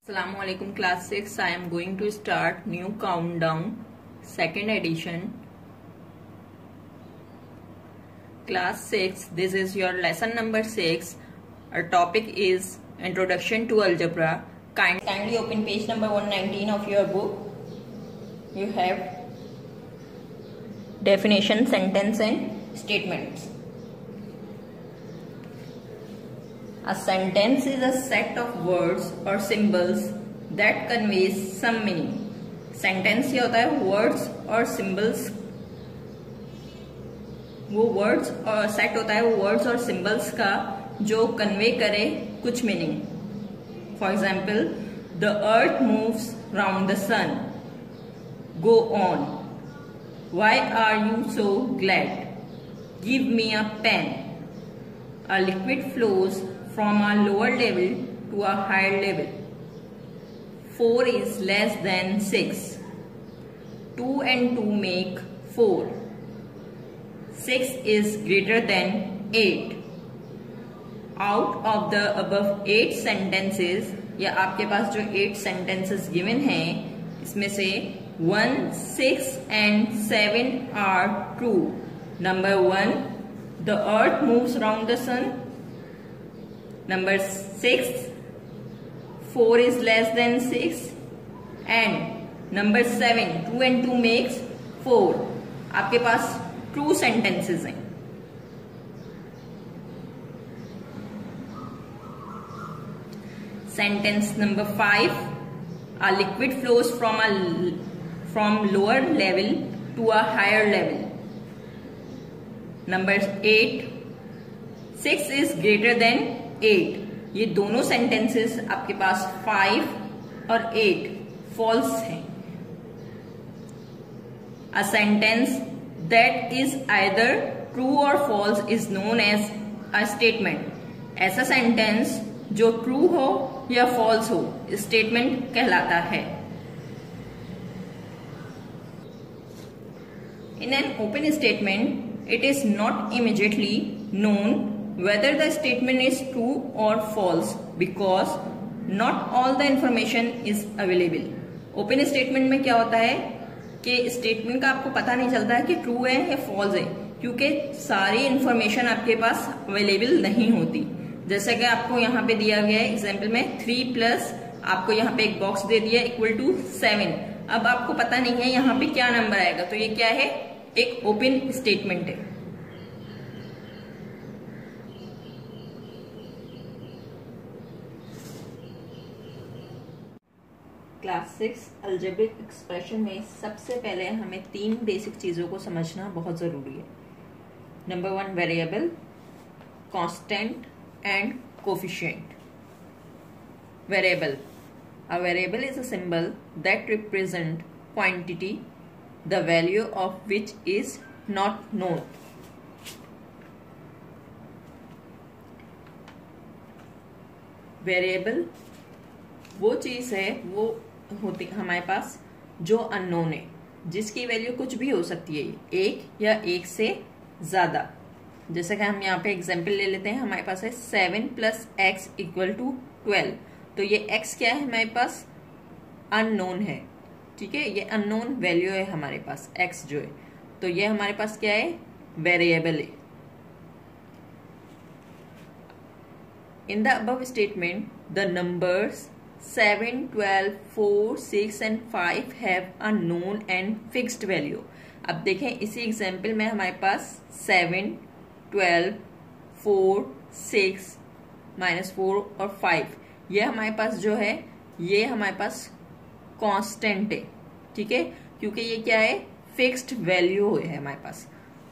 Assalamualaikum class 6. I am going to start new countdown second edition. Class 6, this is your lesson number 6. Our topic is Introduction to Algebra. Kindly open page number 119 of your book. You have definition, sentence and statements. A sentence is a set of words or symbols that conveys some meaning. Sentence ये होता है words और symbols, वो words और set होता है वो words और symbols का जो convey करे कुछ meaning. For example, the earth moves round the sun. Go on. Why are you so glad? Give me a pen. A liquid flows from a lower level to a higher level. 4 is less than 6. 2 and 2 make 4. 6 is greater than 8. Out of the above 8 sentences, या आपके पास जो 8 sentences given हैं, इसमें से 1, 6 and 7 are true. Number 1, the earth moves around the sun. Number 6, 4 is less than 6. And number 7, 2 and 2 makes 4. आपके पास true sentences हैं. Sentence number 5, a liquid flows from lower level to a higher level. Number 8, 6 is greater than 8. ये दोनों sentences आपके पास 5 और 8 false हैं. A sentence that is either true or false is known as a statement. ऐसा sentence जो true हो या false हो statement कहलाता है. In an open statement, it is not immediately known whether the statement is true or false because not all the information is available. Open statement में क्या होता है कि statement का आपको पता नहीं चलता है कि true है या false है क्योंकि सारी information आपके पास available नहीं होती. जैसा कि आपको यहाँ पे दिया गया है एग्जाम्पल में 3 प्लस आपको यहाँ पे एक बॉक्स दे दिया इक्वल टू 7. अब आपको पता नहीं है यहाँ पे क्या नंबर आएगा, तो ये क्या है, एक ओपन स्टेटमेंट है. क्लास 6 अलजेब्रिक एक्सप्रेशन में सबसे पहले हमें 3 बेसिक चीजों को समझना बहुत जरूरी है. Number 1, variable, constant and coefficient. Variable. A variable is a symbol that represent quantity, the value of which is not known. Variable वो चीज है, वो होती हमारे पास जो अननोन है, जिसकी वैल्यू कुछ भी हो सकती है, एक या एक से ज्यादा. जैसे कि हम यहाँ पे एग्जाम्पल ले लेते हैं, हमारे पास है 7 + x = 12. तो ये x क्या है हमारे पास, अननोन है. ठीक है, ये अननोन वैल्यू है हमारे पास x जो है, तो ये हमारे पास क्या है, वेरिएबल है. In the above statement the numbers 7, 12, 4, 6 and 5 have a known and fixed value. अब देखें इसी एग्जाम्पल में हमारे पास 7, 12, 4, 6, -4 और 5 ये हमारे पास जो है, ये हमारे पास कांस्टेंट है. ठीक है, क्योंकि ये क्या है, फिक्स्ड वैल्यू है हमारे पास.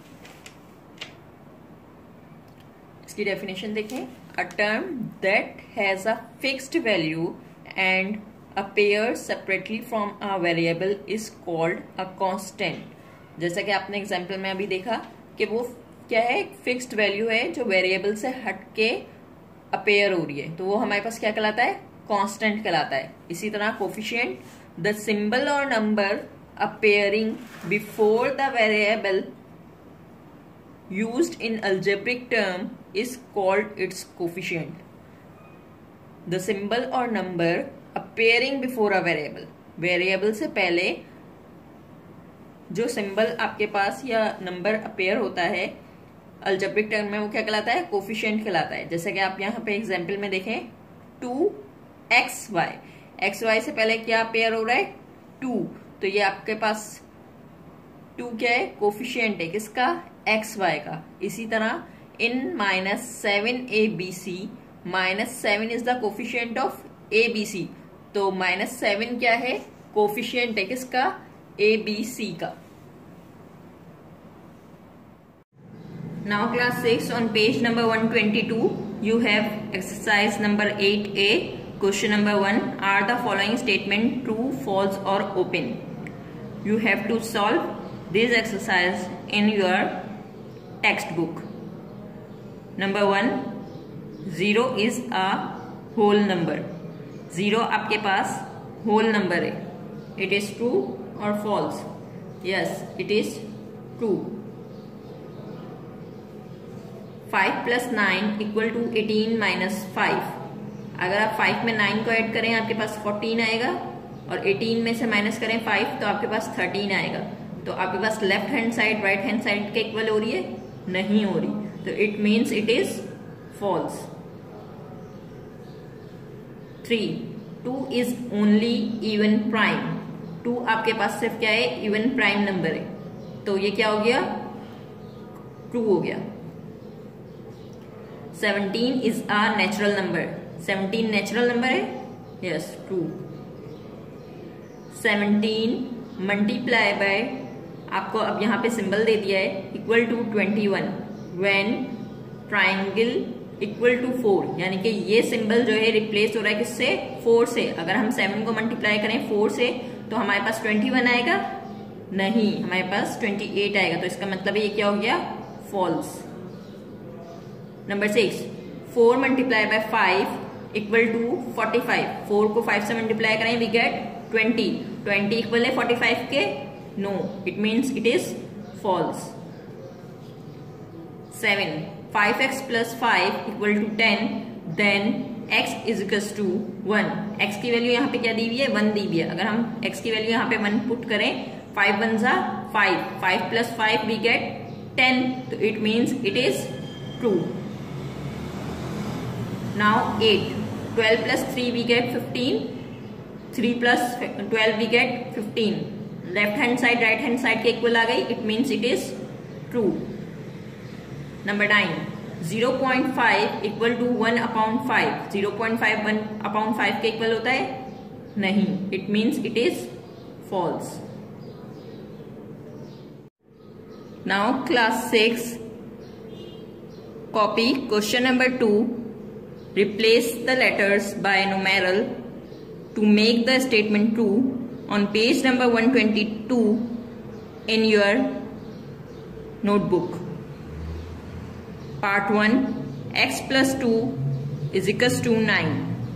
इसकी डेफिनेशन देखें. A term that has a fixed value and appears separately from a variable is called a constant. जैसा कि आपने एग्जाम्पल में अभी देखा कि वो क्या है, एक फिक्स्ड वैल्यू है जो वेरिएबल से हट के अपेयर हो रही है, तो वो हमारे पास क्या कहलाता है, कांस्टेंट कहलाता है. इसी तरह coefficient, the symbol or number appearing before the variable used in algebraic term is called its coefficient. The symbol or number appearing before a variable, variable से पहले जो सिंबल आपके पास या नंबर अपेयर होता है अलजेब्रिक टर्म में, वो क्या कहलाता है? कोफिशिएंट कहलाता है। जैसे कि आप यहाँ पे एग्जाम्पल में देखें 2xy, xy से पहले क्या अपेयर हो रहा है? 2, तो ये आपके पास 2 क्या है? कोफिशिएंट है किसका? xy का। इसी तरह in -7abc, -7 is the coefficient of abc, तो -7 क्या है? कोफिशिएंट है किसका? abc का। Now class 6 on page number 122 you have exercise number 8a. Question number 1, are the following statement true, false or open? You have to solve this exercise in your textbook. Number 1, 0 is a whole number. 0 आपके पास whole number है. It is true or false? Yes, it is true. 5 + 9 = 18 - 5. अगर आप 5 में 9 को add करें आपके पास 14 आएगा, और 18 में से माइनस करें 5 तो आपके पास 13 आएगा। तो आपके पास left hand side right hand side के इक्वल हो रही है? नहीं हो रही, तो it means it is false. 3, 2 is only even prime. 2 आपके पास सिर्फ क्या है? इवन प्राइम नंबर है, तो ये क्या हो गया? ट्रू हो गया। 17 is a natural number. 17 natural number है? Yes, true. 17 मल्टीप्लाई बाय, आपको अब यहां पे सिंबल दे दिया है, = 21 व्हेन ट्राइंगल = 4, यानी कि ये सिंबल जो है रिप्लेस हो रहा है किससे? 4 से। अगर हम 7 को मल्टीप्लाई करें 4 से तो हमारे पास 21 आएगा? नहीं, हमारे पास 28 आएगा, तो इसका मतलब ये क्या हो गया? फॉल्स। Number 6, 4 multiply by 5 = 45। 4 को 5 से मल्टीप्लाई करें वी गेट 20। 20 इक्वल है 45 के? No, it means it is false. 7, 5x + 5 = 10, then x = 1। x की वैल्यू यहाँ पे क्या दी हुई है? 1 दी हुई है। अगर हम x की वैल्यू यहाँ पे 1 पुट करें, 5 × 1 = 5, 5 + 5 वी गेट 10, तो it means it is true. Now 8, 12 + 3 we get 15, 3 + 12 we get 15। Left hand side right hand side के इक्वल आ गई, it means it is true. Number 9, 0.5 = 1/5। 0.5 1/5 के इक्वल होता है? नहीं, it means it is false. Now class 6 copy question number 2। Replace the letters by numeral to make the statement true on page number 122 in your notebook. Part 1, x + 2 = 9.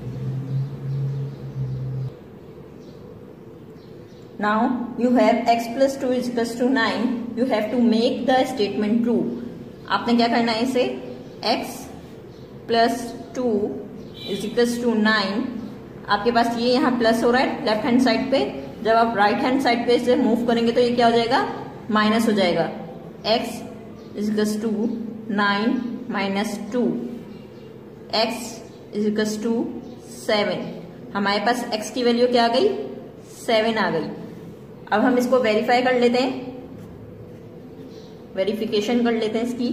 Now you have x + 2 = 9. You have to make the statement true. आपने क्या करना है? इसे x + 2 = 9। आपके पास ये यहाँ plus हो रहा है लेफ्ट हैंड साइड पे, जब आप राइट हैंड साइड पे इसे मूव करेंगे तो ये क्या हो जाएगा? माइनस हो जाएगा। x = 9 - 2, x = 7। हमारे पास x की वैल्यू क्या आ गई? 7 आ गई। अब हम इसको वेरीफाई कर लेते हैं, वेरिफिकेशन कर लेते हैं इसकी।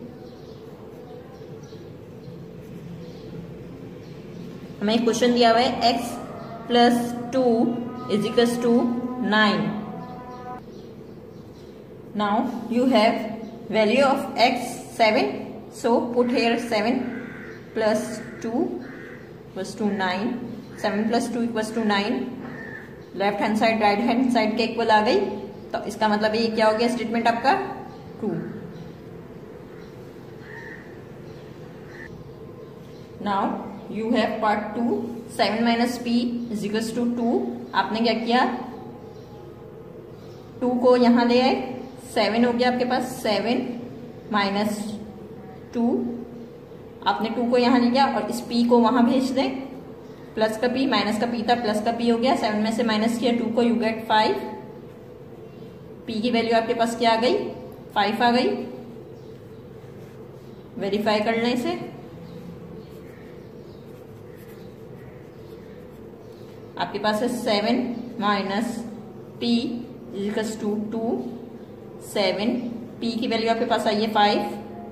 हमें क्वेश्चन दिया हुआ है x + 2 = 9। Now you have value of x 7, so put here 7 + 2 = 9। 7 + 2 = 9। Left hand side right hand side के इक्वल आ गई, तो इसका मतलब ये क्या हो गया? स्टेटमेंट आपका true. Now you have part 2, 7 - p = 2। आपने क्या किया? 2 को यहां ले आए, 7 हो गया आपके पास। 7 - 2, आपने 2 को यहां ले गया और इस p को वहां भेज दें, प्लस का p माइनस का p था, प्लस का p हो गया, 7 में से माइनस किया 2 को, यू गेट 5। p की वैल्यू आपके पास क्या आ गई, 5 आ गई। वेरीफाई कर लें इसे। आपके पास है 7 minus p equals to 2, 7, p की वैल्यू आपके पास आई है 5,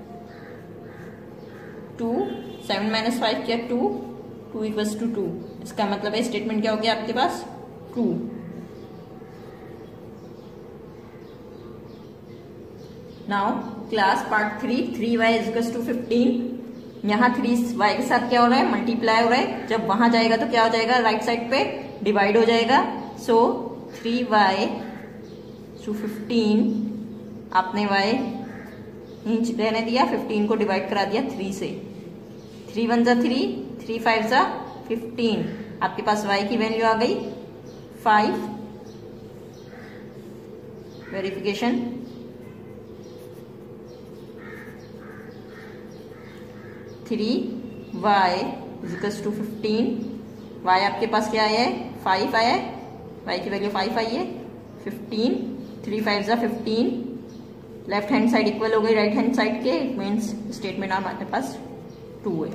2, 7 माइनस 5 क्या 2, 2 इक्वल्स टू 2। इसका मतलब है स्टेटमेंट क्या हो गया आपके पास, true. Now class part 3, 3y equals to 15। यहाँ 3y के साथ क्या हो रहा है, मल्टीप्लाई हो रहा है। जब वहां जाएगा तो क्या हो जाएगा, राइट साइड पे डिवाइड हो जाएगा। सो 3y टू 15, आपने y इंच रहने दिया, 15 को डिवाइड करा दिया 3 से। 3 1 जा 3, 3 5 जा 15। आपके पास y की वैल्यू आ गई 5। Verification. Three y equals to 15, y आपके पास क्या आया है, 5 आया है, y की वैल्यू 5 आई है। 15, 3 5 जा 15, लेफ्ट हैंड साइड इक्वल हो गई राइट हैंड साइड के, इट मीन्स स्टेटमेंट हमारे पास ट्रू है।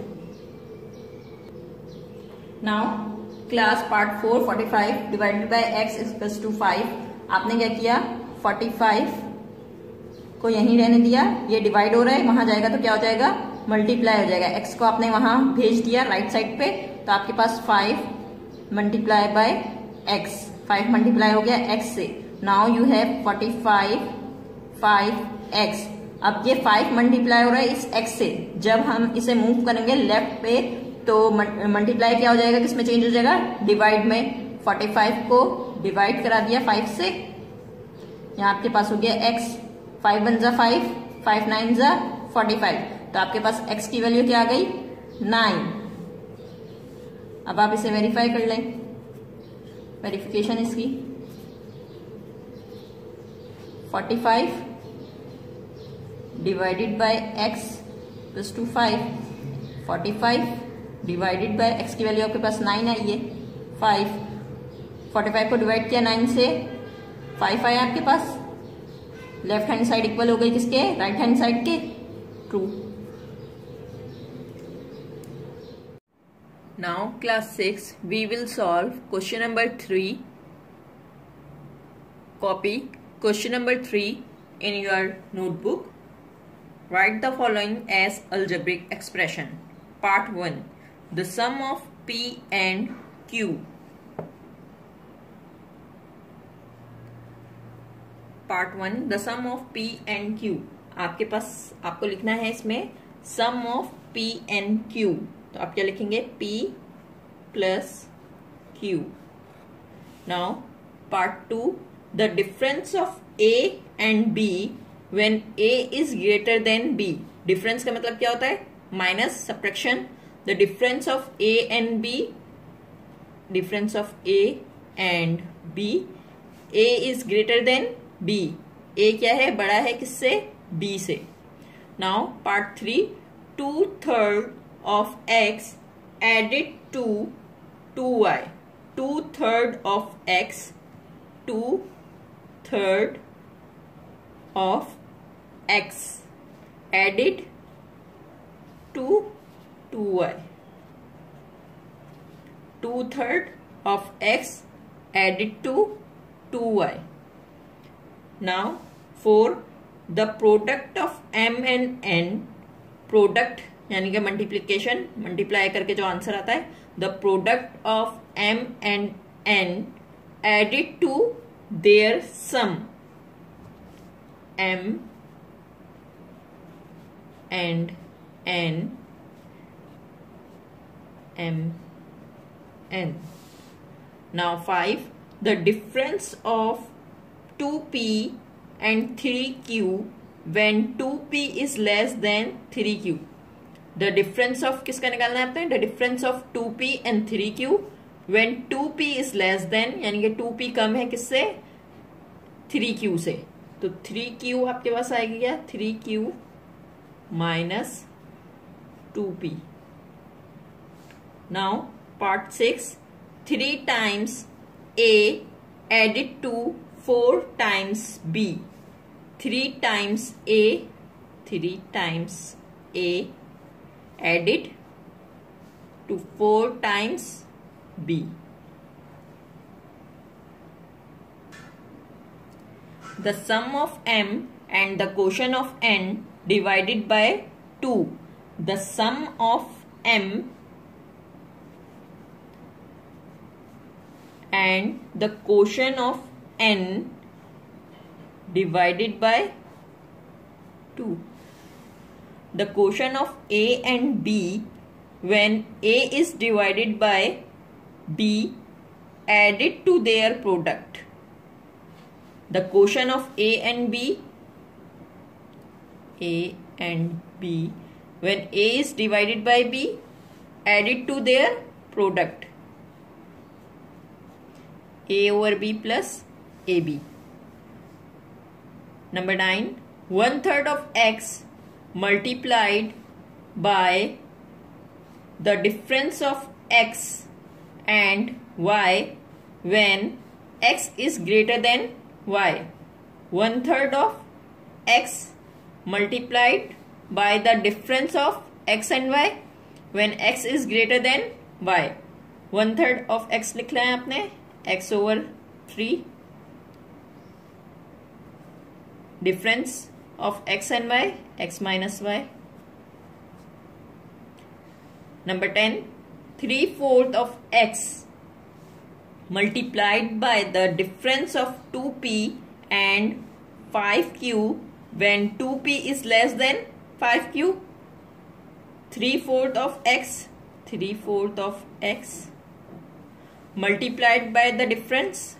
Now class part 4, 45 divided by x equals to 5। आपने क्या किया, 45 को यहीं रहने दिया, ये डिवाइड हो रहा है, वहां जाएगा तो क्या हो जाएगा, मल्टीप्लाई हो जाएगा। x को आपने वहां भेज दिया राइट साइड पे, तो आपके पास 5 मल्टीप्लाई बाय x, 5 मल्टीप्लाई हो गया x से। Now you have 45 5x। अब ये 5 मल्टीप्लाई हो रहा है इस x से। जब हम इसे मूव करेंगे लेफ्ट पे तो मल्टीप्लाई क्या हो जाएगा, किसमें चेंज हो जाएगा, डिवाइड में। 45 को डिवाइड करा दिया 5 से, यहाँ आपके पास हो गया x, 5 1 जा 5, 5 9 जा 45। तो आपके पास x की वैल्यू क्या आ गई, 9। अब आप इसे वेरीफाई कर लें। वेरिफिकेशन इसकी 45 divided by x plus to 5, 45 divided by x की वैल्यू आपके पास 9 आई है, 5। 45 को डिवाइड किया 9 से, 5 आया आपके पास। लेफ्ट हैंड साइड इक्वल हो गई किसके, राइट हैंड साइड के, true. Now class 6 we will solve question number 3. Copy question number 3 in your notebook. Write the following as algebraic expression. Part 1. The sum of P and Q. Part 1. The sum of P and Q. आपके पास आपको लिखना है इसमें sum of P and Q. तो आप क्या लिखेंगे, P plus Q। Now part 2, the difference of A and B when A is greater than B। Difference का मतलब क्या होता है, minus, subtraction. The difference of A and B, difference of A and B, A is greater than B। A क्या है, बड़ा है किससे, B से। Now part 3, 2/3 of x added to 2y. 2/3 of x, 2/3 of x added to 2y. 2/3 of x added to 2y. Now for the product of m and n, product यानी कि multiplication, multiply करके जो answer आता है, the product of m and n added to their sum, m and n, m n. Now 5, the difference of 2p and 3q when 2p is less than 3q. The difference of किसका निकालना है आपने, the difference of 2p and 3q when 2p is less than, यानी कि 2p कम है किससे, 3q से। तो 3q आपके पास आएगी क्या, 3q minus 2p। Now Part 6. 3 times A added to 4 times B. 3 times A added to 4 times B. The sum of M and the quotient of N divided by 2. The sum of M and the quotient of N divided by 2. The quotient of A and B when A is divided by B added to their product. The quotient of A and B when A is divided by B added to their product. A over B plus AB. Number 9. 1/3 of X multiplied by the difference of X and Y when X is greater than Y. 1/3 of X multiplied by the difference of X and Y when X is greater than Y. 1/3 of X लिख लिया है आपने, X over 3. Difference of X and Y, X minus Y. Number 10. 3/4 of X multiplied by the difference of 2P and 5Q when 2P is less than 5Q. 3/4 of X multiplied by the difference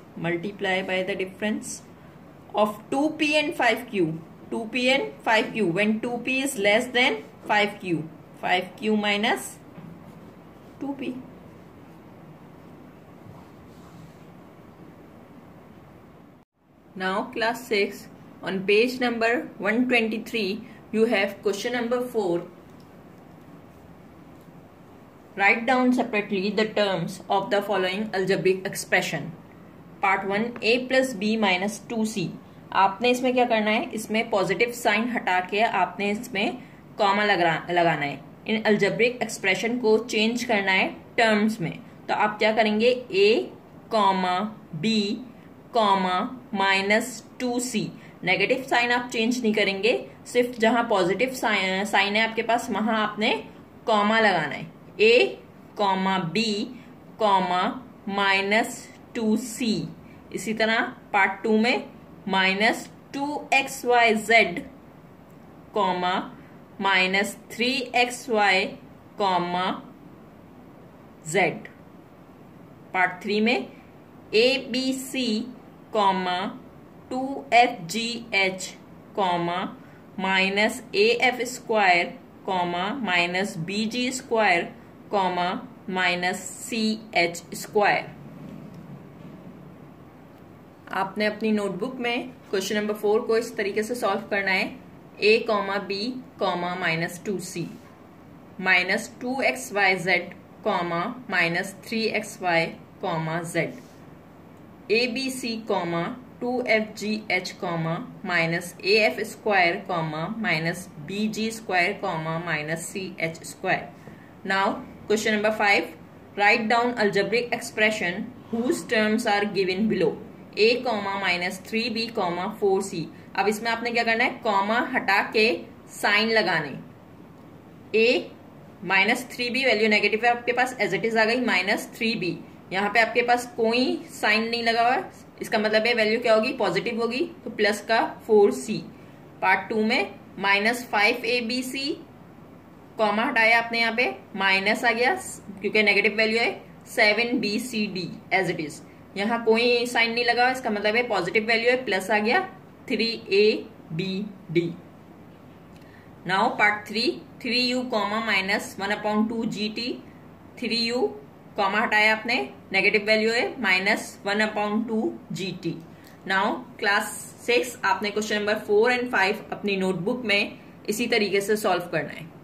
of 2P and 5Q. 2P and 5Q when 2P is less than 5Q. 5Q minus 2P. Now class 6, on page number 123 you have question number 4. Write down separately the terms of the following algebraic expression. Part 1. A plus B minus 2C. आपने इसमें क्या करना है, इसमें positive sign हटा के आपने इसमें कॉमा लगाना है. इन अलजेब्रिक एक्सप्रेशन को चेंज करना है टर्म्स में. तो आप क्या करेंगे, A comma B comma minus 2C. Negative sign आप चेंज नहीं करेंगे, सिर्फ जहां पॉजिटिव साइन है आपके पास वहां आपने कॉमा लगाना है. A comma B comma minus 2C. इसी तरह पार्ट 2 में minus 2xyz comma minus 3xy comma z. Part 3 में ABC comma 2fgh comma minus AF square comma minus BG square comma minus CH square. आपने अपनी notebook में question number 4 को इस तरीके से सॉल्व करना है. A comma B comma minus 2C minus 2xyz comma minus 3xy comma z. ABC comma 2fgh comma minus AF square comma minus BG square comma minus CH square. Now question number 5. Write down algebraic expression whose terms are given below. A comma minus 3B comma 4C. अब इसमें आपने क्या करना है, comma हटा के sign लगाने. A minus 3B value negative है आपके पास, एज इट इज आ गई माइनस 3B. यहाँ पे आपके पास कोई साइन नहीं लगा हुआ, इसका मतलब है वैल्यू क्या होगी, पॉजिटिव होगी, तो प्लस का 4C. पार्ट 2 में माइनस 5ABC कॉमा हटाया आपने, यहाँ पे माइनस आ गया क्योंकि नेगेटिव वैल्यू है 7BCD एज इट इज. यहाँ कोई साइन नहीं लगा, इसका मतलब है पॉजिटिव वैल्यू है, प्लस आ गया 3ABD. Now part 3. 3U comma minus 1/2GT. 3U comma हटाया आपने, नेगेटिव वैल्यू है माइनस 1/2GT. नाउ क्लास 6 आपने क्वेश्चन नंबर 4 एंड 5 अपनी नोटबुक में इसी तरीके से सॉल्व करना है.